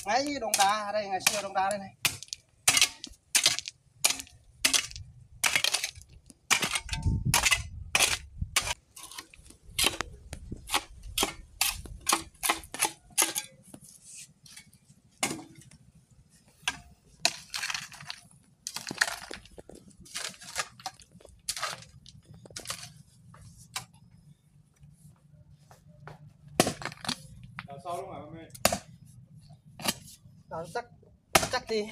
ngay đồng đá đây, ngày xưa đồng đá đây này. Sau đúng không mẹ? Chắc thì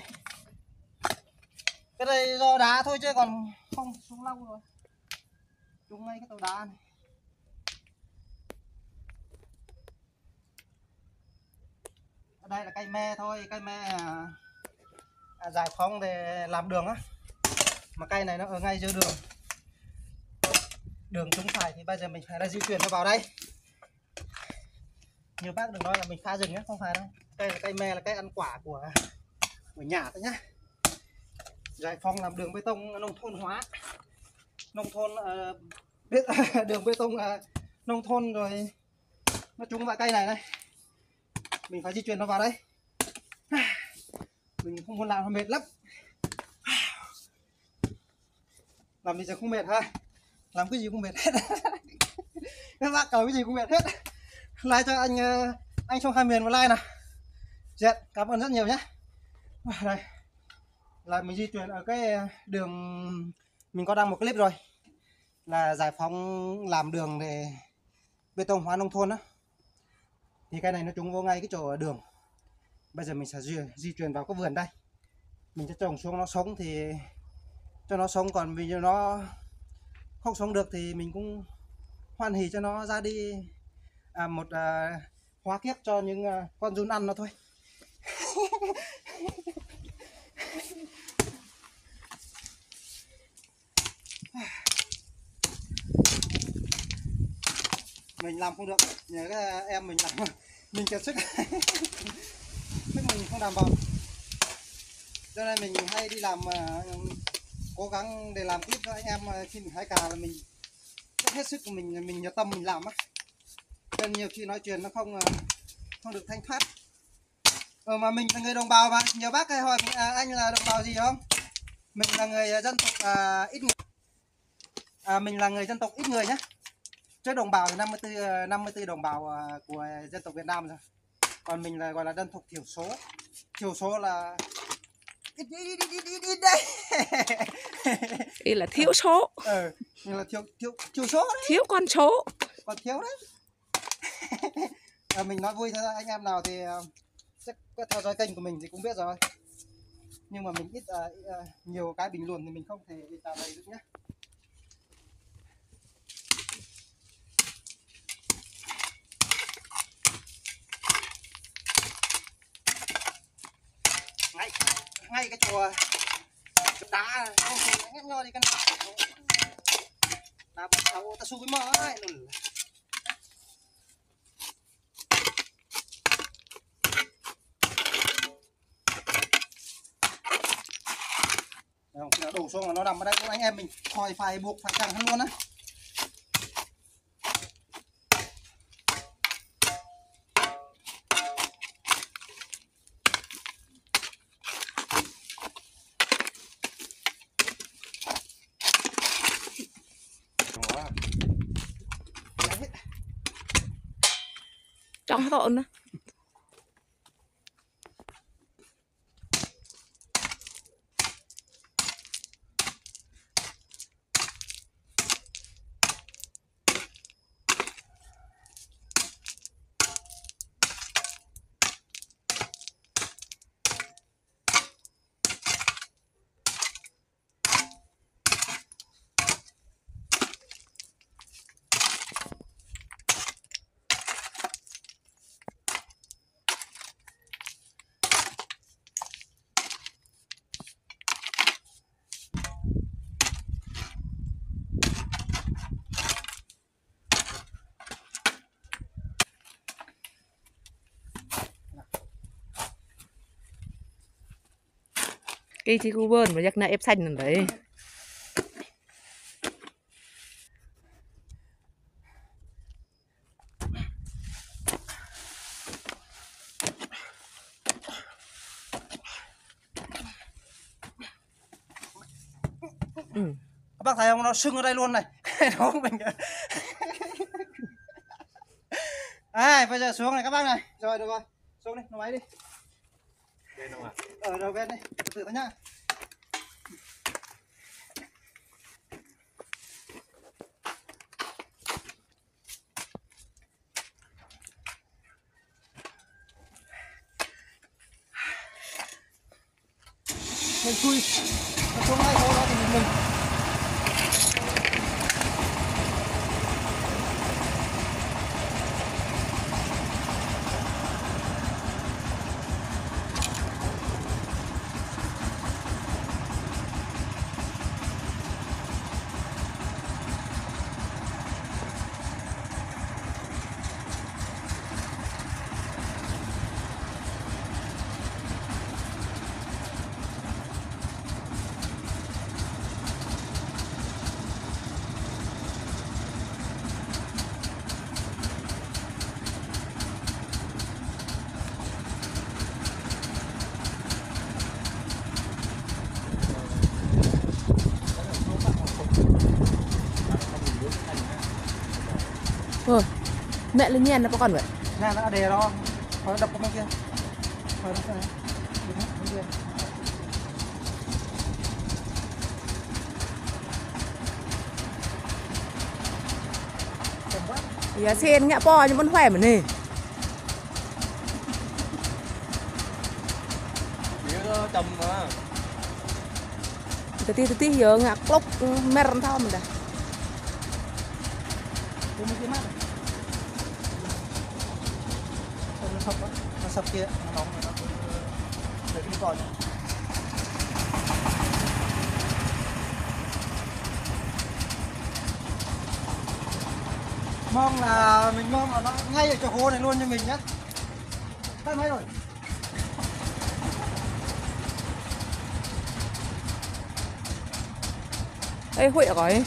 cái đây do đá thôi chứ còn không xuống lâu rồi. Trúng ngay cái tàu đá này. Ở đây là cây me thôi, cây me giải phóng để làm đường á. Mà cây này nó ở ngay giữa đường. Đường trúng phải thì bây giờ mình phải là di chuyển nó vào đây. Nhiều bác đừng nói là mình phá rừng nhé, không phải đâu. Cây là cây me, là cây ăn quả của nhà thôi nhá. Giải phóng làm đường bê tông nông thôn hóa, nông thôn đường bê tông nông thôn rồi nó trúng vào cây này này, mình phải di chuyển nó vào đây. Mình không muốn làm nó mệt lắm, làm bây giờ không mệt ha, làm cái gì cũng mệt hết. Các bác cầu cái gì cũng mệt hết. Like cho anh trong hai miền một like nào. Dạ, cảm ơn rất nhiều nhé. Đây là mình di chuyển ở cái đường mình có đăng một clip rồi, là giải phóng làm đường để bê tông hóa nông thôn đó. Thì cái này nó trúng vô ngay cái chỗ đường. Bây giờ mình sẽ di chuyển vào cái vườn đây, mình sẽ trồng xuống nó sống thì cho nó sống, còn vì nó không sống được thì mình cũng hoan hỉ cho nó ra đi một hóa kiếp cho những con giun ăn nó thôi. Mình làm không được, nhờ cái em mình làm mình kiệt sức. Sức mình không đảm bảo, cho nên mình hay đi làm, cố gắng để làm clip cho anh em. Khi mình hái cà là mình hết sức của mình nhiệt tâm mình làm á, nên nhiều khi nói chuyện nó không được thanh thoát. Mà mình là người đồng bào mà, nhiều bác hay hỏi anh là đồng bào gì không? Mình là người dân tộc ít người. Mình là người dân tộc ít người nhé. Chứ đồng bào thì 54 đồng bào của dân tộc Việt Nam rồi. Còn mình là gọi là dân tộc thiểu số. Thiểu số là ít đây. Ý là thiếu số. Mình là thiếu số đấy. Thiếu con số. Còn thiếu đấy. Mình nói vui thôi, anh em nào thì chắc có theo dõi kênh của mình thì cũng biết rồi. Nhưng mà mình ít nhiều cái bình luận thì mình không thể trả lời được nhé. Ngay cái chỗ đá không thì nghe nho đi cái này. Đá bắt đầu ta su với mỡ ấy. Đổ xuống là nó nằm ở đây, anh em mình phải buộc phải chẳng hơn luôn á. Trong tộn nữa. Cái chi cu bơn mà giặc na ép xanh rồi đấy. các bác thấy không, nó sưng ở đây luôn này. Nó không bình kìa. Bây giờ xuống này các bác này. Rồi được rồi, xuống đi, nó máy đi. Bên không à? Ở đầu bên đi, từ từ thôi nhá. Mình chui, nó xuống ngay thôi đó thì mình. Rồi, mẹ lên nhen nó có còn vậy. Nè nó đè đó, nó đập vào bên kia. Rồi nó này. Bên kia. Dạ sen ngã po nhưng vẫn khỏe mà nè. Nó chầm mà. Từ tí giờ ngã cốc mer thao mình đã. Nó sập kia, nó nóng nó để đi còn. Mong là mình mong là nó ngay ở chỗ hố này luôn cho mình nhá. Tắt máy rồi. Ê Huệ rồi.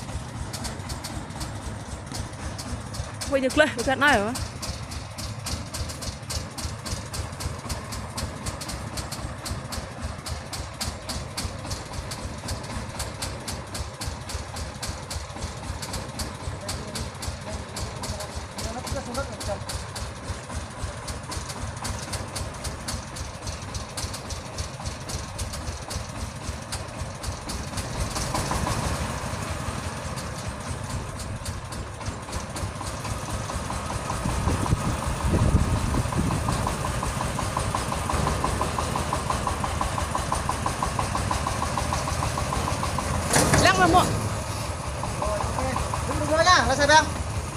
Huệ được lên, được nói hả? Nó xuống đất rồi chồng. Lăng mà muộn. Rồi, ok. Đúng rồi nhá, là xe beng.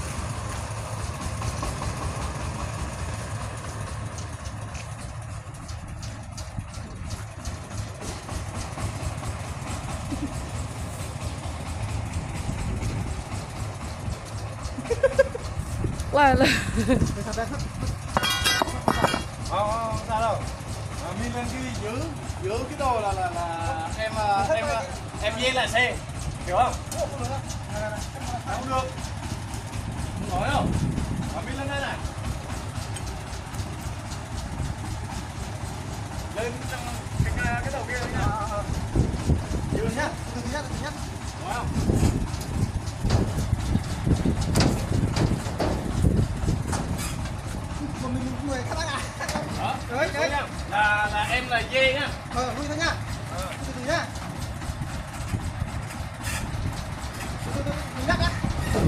Là Không sao đâu. Mình lên cái giữ cái đồ là em dây lại xe, hiểu không? Không được. Không nói không? Mình lên đây này. Lên trong cái đầu kia nha. Giữ nhá, từ từ nhá, Nói không? Mình người các bác ạ. Đó. Đấy. Là em là dê nhá. Vui thôi nhá. Từ từ nhá. Từ từ, mình nhắc nhá.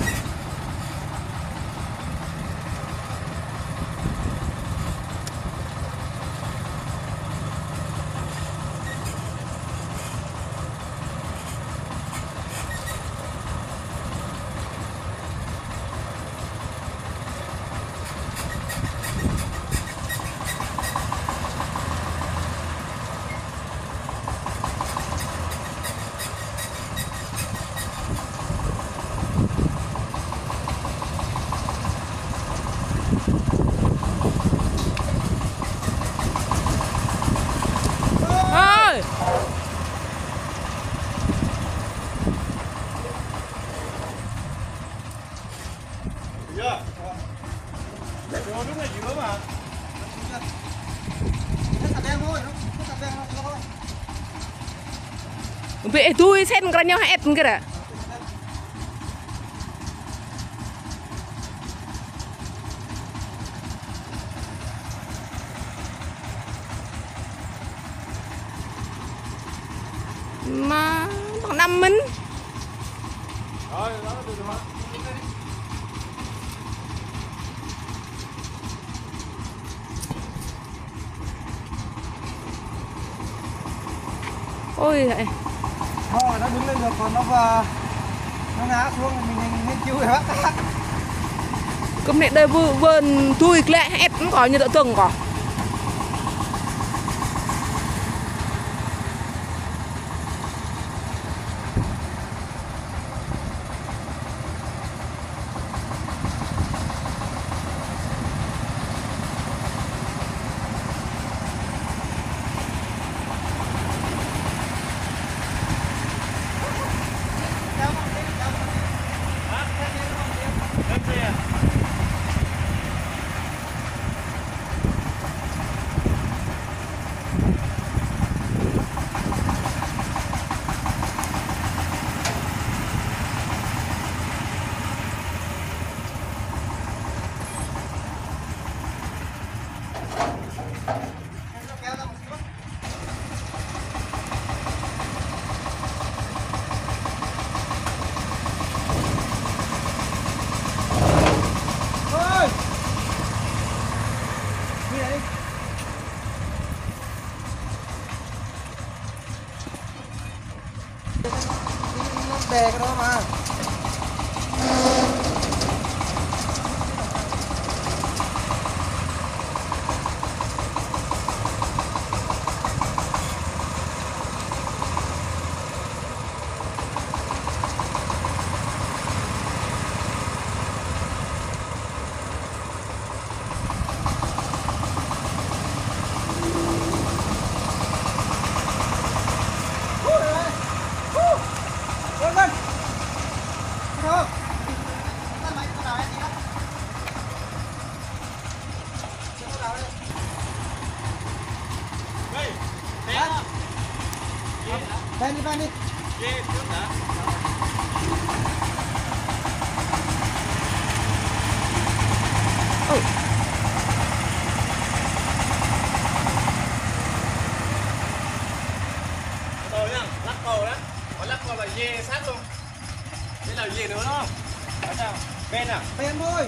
ơi. Chưa? Đồ đúng là giữa mà. Nó sập beng thôi, nó sập beng thôi. Bị tôi xem cái nhau hết cái đã. Ôi vậy. Bò nó đứng lên được còn nó ngã xuống thì mình nên cứu rồi bác. Cái mẹ đây vườn thui lẹ hết cũng có như đỡ từng có. Đè cái đó mà. Bên đi. Rồi nha, lắc cầu đó. Có lắc cầu là dê sát luôn. Thế là dê nữa đúng không? Ở sao? Bên à? Bên thôi.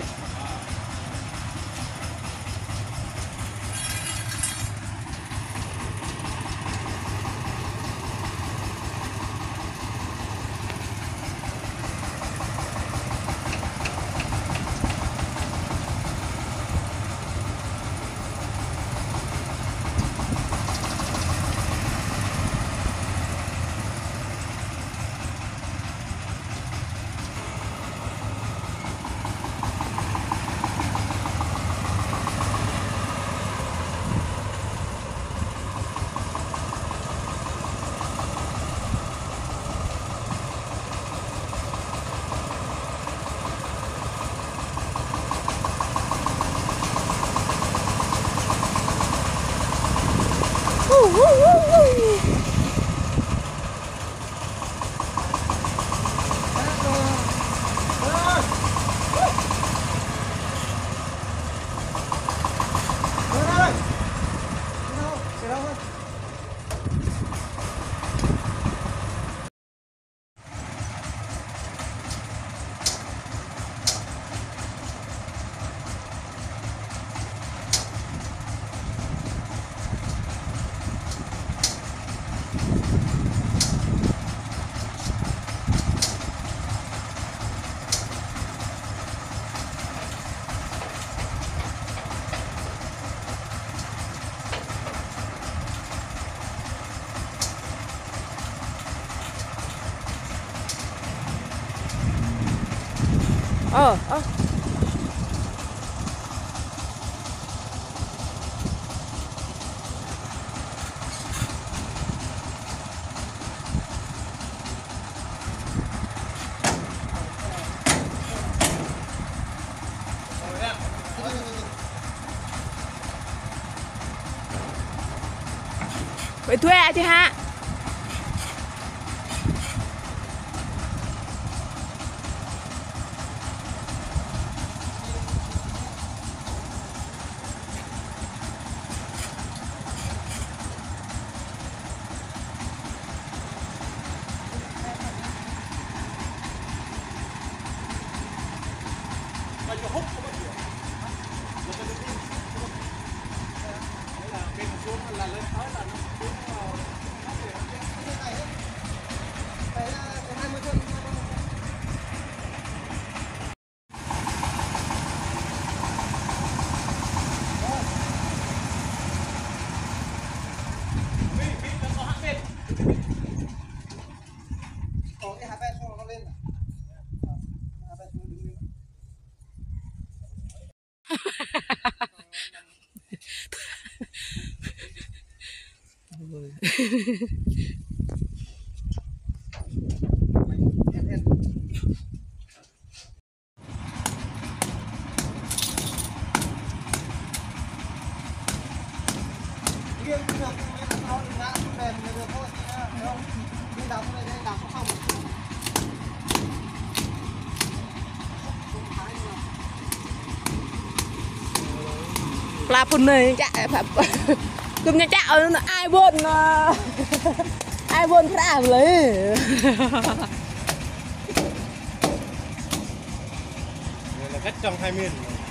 Ờ. Vậy thuê chứ ha. Riêng cái đường nó ngã đèn được thôi không đi đào này đây đào không là phần này chạy phải cơm nhà chạy ai buồn ai buồn ra lấy Đây là cách trong hai miền.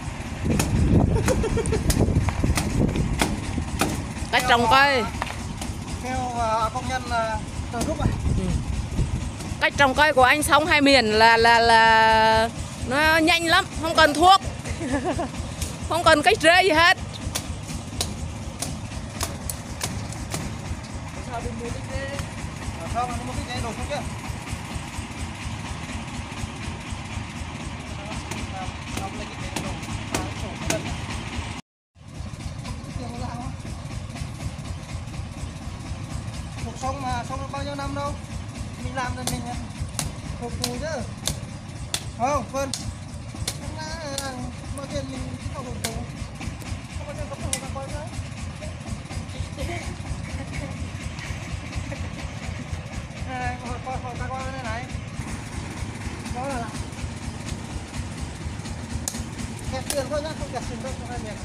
cách trồng cây theo công nhân từ lúc này cách trồng cây của anh Sống Hai Miền là nó nhanh lắm, không cần thuốc không cần cách rễ gì hết. không nó một cái đồ không kia cuộc sống mà sống được bao nhiêu năm đâu, mình làm thì mình phục vụ chứ không vâng bao tiền mình không phục vụ không bao giờ có phục vụ coi nữa này coi cái này đó là kẹt tiền thôi nhá, không kẹt tiền đâu, không ai miệng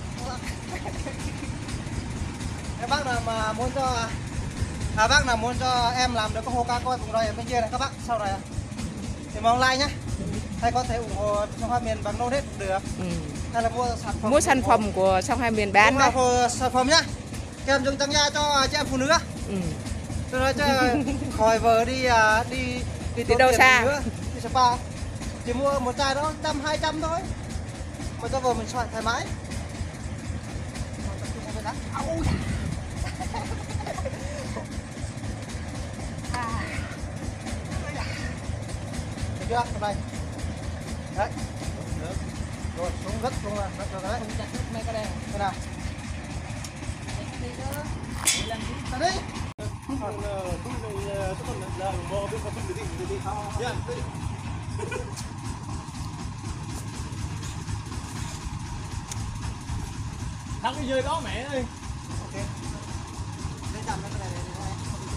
các bác nào mà muốn cho bác nào muốn cho em làm được cái hồ ca coi cùng đây ở bên kia này các bác sau này thì mong like nhá, hay có thể ủng hộ Sống Hai Miền bằng donate cũng được, hay là mua sản phẩm của Sống Hai Miền bán đấy. Sản phẩm nhá, kèm dùng tăng gia cho chị em phụ nữ á. Tôi nói cho khỏi vợ đi đâu xa nữa, đi Sapa chỉ mua một chai đó 100-200 thôi mà cho vợ mình xoay thoải mái. Được chưa? Đây. Đấy. Rồi xuống rất xuống là được đấy. Đây nào. Đi. Thằng cái dơi đó mẹ ơi. Ok. Lên chạm cái này này.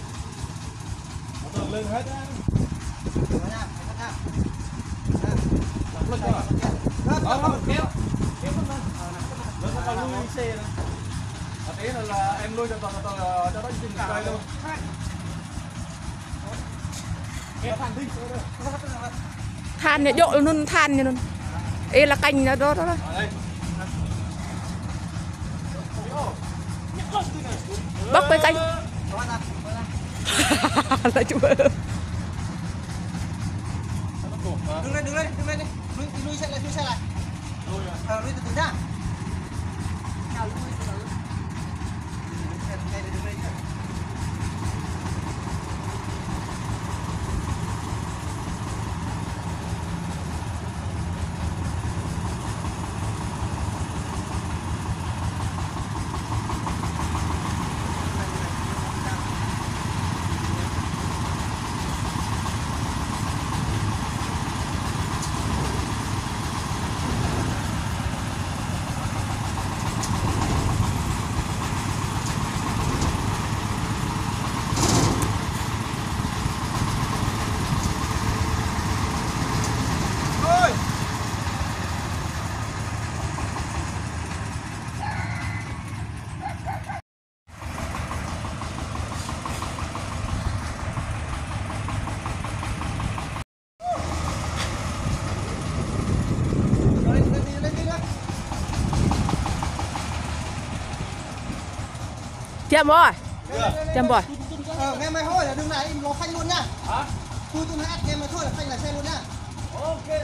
Nó lên hết á. Đó nha, cắt nha. Đặt lên cho. Đó, kéo. Kéo lên. Nó có lui xe này. Tí là em lui cho cho nó chừng cây luôn. Kéo than đi. Than này dội luôn, than như luôn. Ê là canh đó đó. Ở đây. Bốc cái canh. Là chú ơi. Đứng lên đi. Lui xe lại. Lui từ từ ra. Nào lui từ từ. Đây đứng đây. Chậm rồi. Chậm rồi. Nghe mày hỏi là đường này nó phanh luôn nha. Hả? Tôi hát nghe mày thôi là phanh lại xe luôn nha. Ok.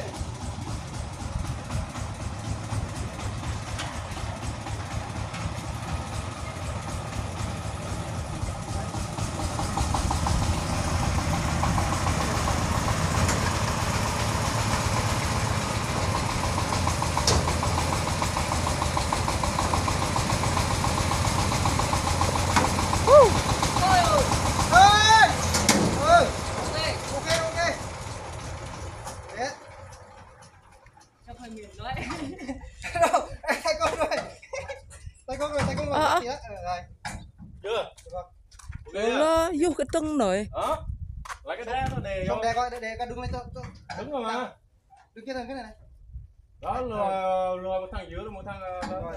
vậy. Đâu, tay con rồi. Tay con rồi. Tí đó. Rồi. Chưa? Nó vô cái tưng rồi. Đó. Lấy cái đá nó đè vô. Không đè coi, đè coi đứng lên cho. Đứng rồi mà. Đứng kia thằng cái này. Đó lùi một thằng dưới một thằng Rồi.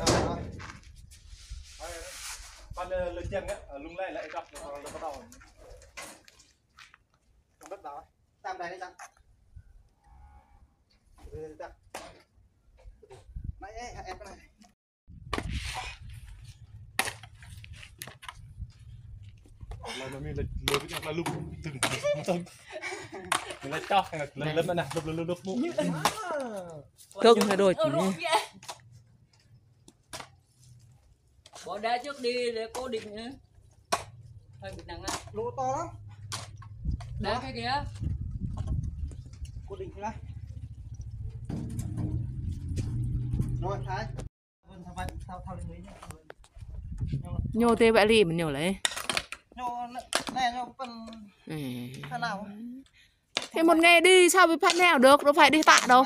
con lên chân á, lung lại gặp nó bắt đầu. Không đất bảo. Tam đây đấy chăng? Nãy em cái này. Là mình lùi cái là lục từng tông. Mình lại cho hay là lướt này, lướt mũ. Cưng hay đôi chỉ. Bỏ đá trước đi để cố định nữa. Hơi bị nặng á. Lỗ to lắm. Đá cái kìa. Cố định thế này. Rồi, Thái. Thao lên mấy nhá. Nhô tê bãi lì mình nhổ lấy. Nhô này nhô phần thế nào? Thế một ngày đi sao bị phát nào được, đâu phải đi tạ đâu.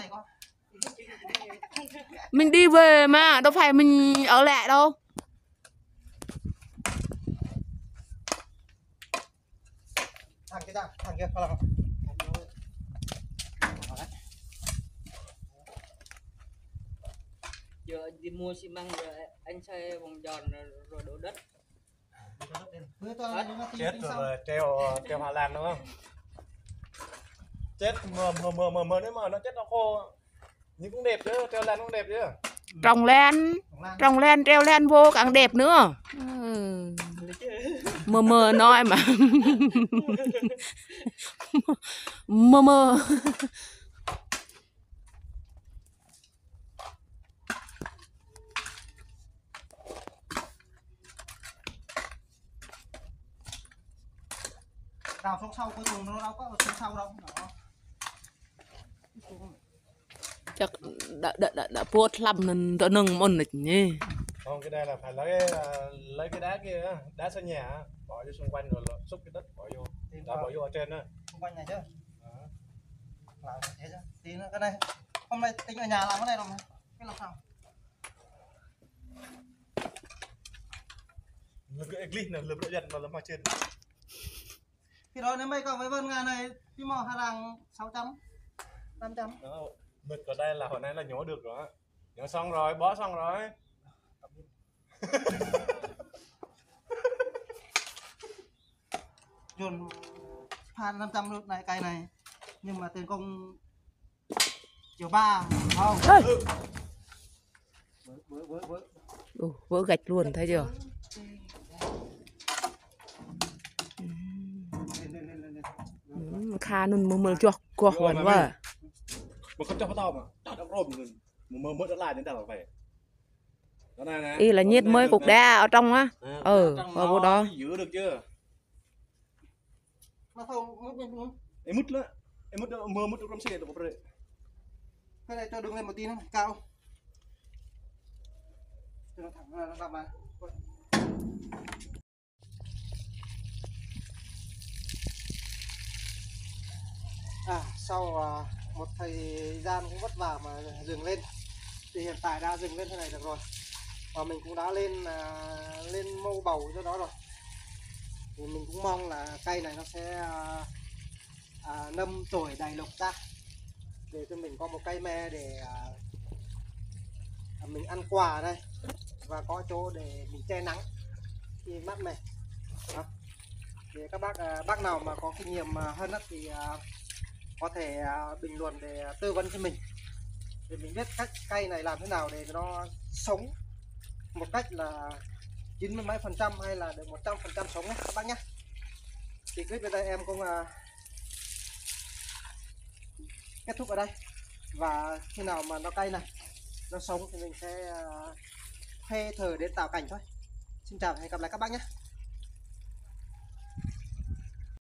Mình đi về mà, đâu phải mình ở lại đâu. Thằng kia không. Giờ đi mua xi măng rồi anh xây vòng tròn rồi đổ đất. Chết rồi, treo Hà Lan đúng không? Chết mờ nếu mà nó chết nó khô. Nhưng cũng đẹp chứ, treo lan cũng đẹp chứ. Trồng len, treo len vô càng đẹp nữa. Mờ nói mà. Mờ. Đào xuống sau cuối cùng nó đâu có xuống sau đâu. Chắc đã buốt lắm nên đỡ nâng môn này nhỉ. Không, cái đây là phải lấy cái đá kia, đá sân nhà bỏ vô xung quanh rồi xúc cái đất bỏ vô. Đó bỏ vô ở trên đó. Xung quanh này chứ. Làm thế chứ. Tí nữa cái này. Hôm nay tính ở nhà làm cái này rồi mà. Cái làm sao? Cái eclipse này lượm độ dần mà lấm ở trên. Thì đó nếu mấy cậu với Vân ngày này thì mò Hà Ràng 600 500. Đó, mực ở đây là hồi nay là nhổ được rồi. Nhổ xong rồi, bó xong rồi. Dồn phan 500 nước này cây này. Nhưng mà tiền công triệu 3 không? Vỡ gạch luôn thấy chưa? Kha nun mơ chọc quọc quẩn quá. Mà không cho nó to mà. Đã rôm mơ đã lại đến đâu phải. Đó này nè. Y là nhiệt mới cục đá ở trong á. Ở vô đó. Giữ được chưa? Mà không mút. Em mút nữa. Em mút mơ mút trong xe được một rồi. Cái này cho đứng lên một tí nữa, cao. Cho nó thẳng nó làm mà. Sau một thời gian cũng vất vả mà dừng lên thì hiện tại đã dừng lên thế này được rồi, và mình cũng đã lên mô bầu cho nó rồi, thì mình cũng mong là cây này nó sẽ nâm chồi đầy lộc ra để cho mình có một cây me để mình ăn quà đây và có chỗ để mình che nắng khi mát mẻ. Thì các bác nào mà có kinh nghiệm hơn thì có thể bình luận để tư vấn cho mình để mình biết cách cây này làm thế nào để nó sống một cách là 90 mấy phần trăm hay là được 100% sống nhé các bác nhé. Thì clip bên đây em cũng kết thúc ở đây, và khi nào mà cây này nó sống thì mình sẽ thuê thợ đến tạo cảnh thôi. Xin chào và hẹn gặp lại các bác nhé.